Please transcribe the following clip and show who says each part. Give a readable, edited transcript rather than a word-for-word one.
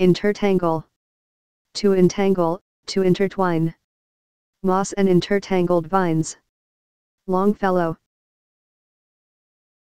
Speaker 1: Intertangle. To entangle, to intertwine. Moss and intertangled vines. Longfellow.